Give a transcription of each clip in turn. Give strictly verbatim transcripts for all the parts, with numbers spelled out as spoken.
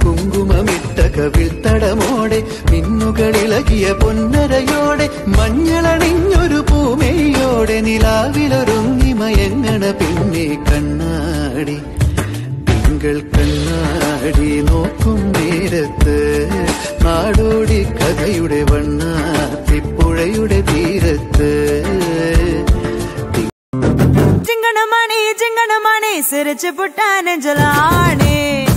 കുങ്കുമമിട്ട കവിൾത്തടമോടെ മിന്നുകളിളകിയ പൊന്നരയോടെ മഞ്ഞളണിഞ്ഞൊരു പൂമേയോടെ നിലാവിലൊരുങ്ങി മയങ്ങണ പിന്നെ കണ്ണാടി തിങ്കൾ കണ്ണാടി നോക്കും നേരത്ത് നാടോടി കഥയുടെ വണ്ണാത്തിപ്പുഴയുടെ തീരത്ത് ചിങ്ങണമണി ചിങ്ങണമണി സിരിച്ചു പുട്ടാനെഞ്ചലാണേ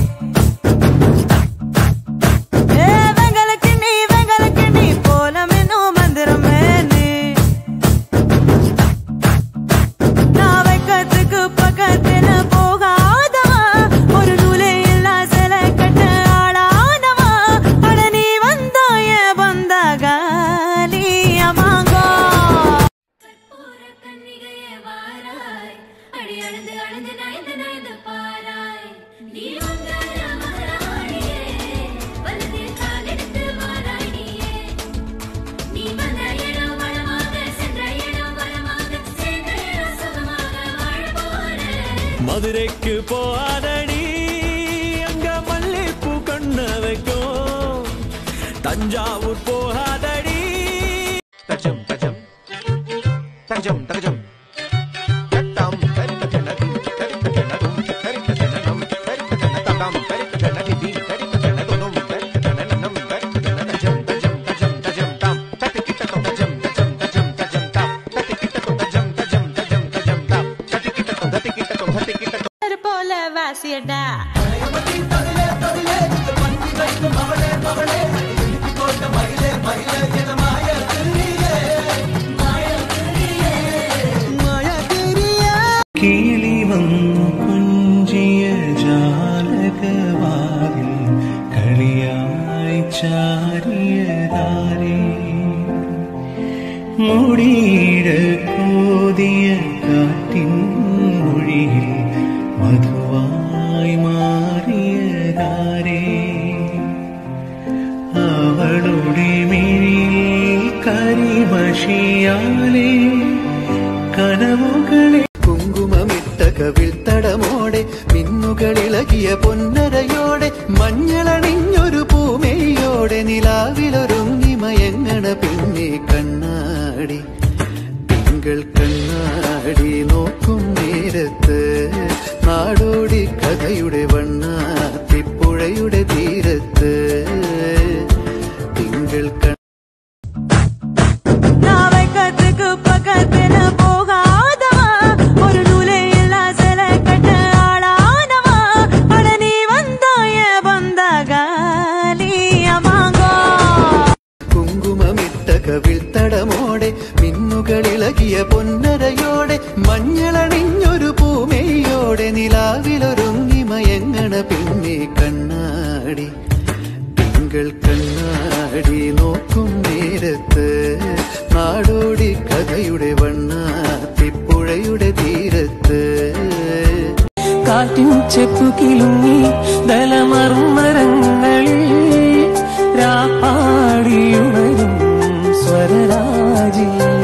மதுரைக்கு போகாதடி அங்க மல்லிப்பூ கண்ண வைக்கும் தஞ்சாவூர் போகாதடி தஜம் தஜம் தஜம் தஜம் தட்டாம் தரித்தனதும் தரித்தனதும் தரித்தனனம் தரித்தனதம் தரித்தனதிதி தரித்தனதும் தரித்தனனம் தரித்தனஜம் தஜம் தஜம் தஜம் தாம் தட்டிக்கிட்டதும் தஜம் தஜம் தஜம் தஜம் தாம் தட்டிக்கிட்டதும் தஜம் தஜம் தஜம் தஜம் தாம் தட்டிக்கிட்டதும் தட்டிக்கிட்டதும் தட்டிக்கிட்டதும் போல வாசியடா കിളി വന്നു കുഞ്ചിയ ജാലകവാതിൽ കളിയായി ചാരിയതാരേ മുടിയിഴ കോതിയ കാറ്റിൻ മൊഴിയിൽ മധുവായി മാറിയതാരേ അവളുടെ മിഴിയിൽ കരിമഷിയാലേ കനവുകളെ കുങ്കുമമിട്ട കവിൾത്തടമോടെ മിന്നുകളിളകിയ പൊന്നരയോടെ മഞ്ഞളണിഞ്ഞൊരു പൂമേയോടെ നിലാവിലൊരുങ്ങി മയങ്ങണ പിന്നെ കണ്ണാടി തിങ്കൾ കണ്ണാടി നോക്കും നേരത്ത് നാടോടി കഥയുടെ വണ്ണാത്തിപ്പുഴയുടെ തീരത്ത് തിങ്കൾ കവിൾത്തടമോടെ മിന്നുകളിളകിയ പൊന്നരയോടെ മഞ്ഞളണിഞ്ഞൊരു പൂമേയോടെ നിലാവിലൊരുങ്ങി മയങ്ങണ പിന്നെ കണ്ണാടി തിങ്കൾ കണ്ണാടി നോക്കും നേരത്ത് നാടോടി കഥയുടെ വണ്ണാത്തിപ്പുഴയുടെ തീരത്ത് കാറ്റിൻ ചെപ്പു കിലുങ്ങി ദലമർമരങ്ങളിൽ രാപ്പാടിയുണരും സ്വരരാജി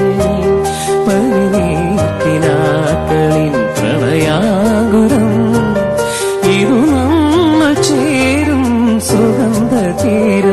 പരിനീക്കിനാക്കളിൻ പ്രണയാകുരം ഇതു നമ്മൾ ചേരും സുഗന്ധ തീര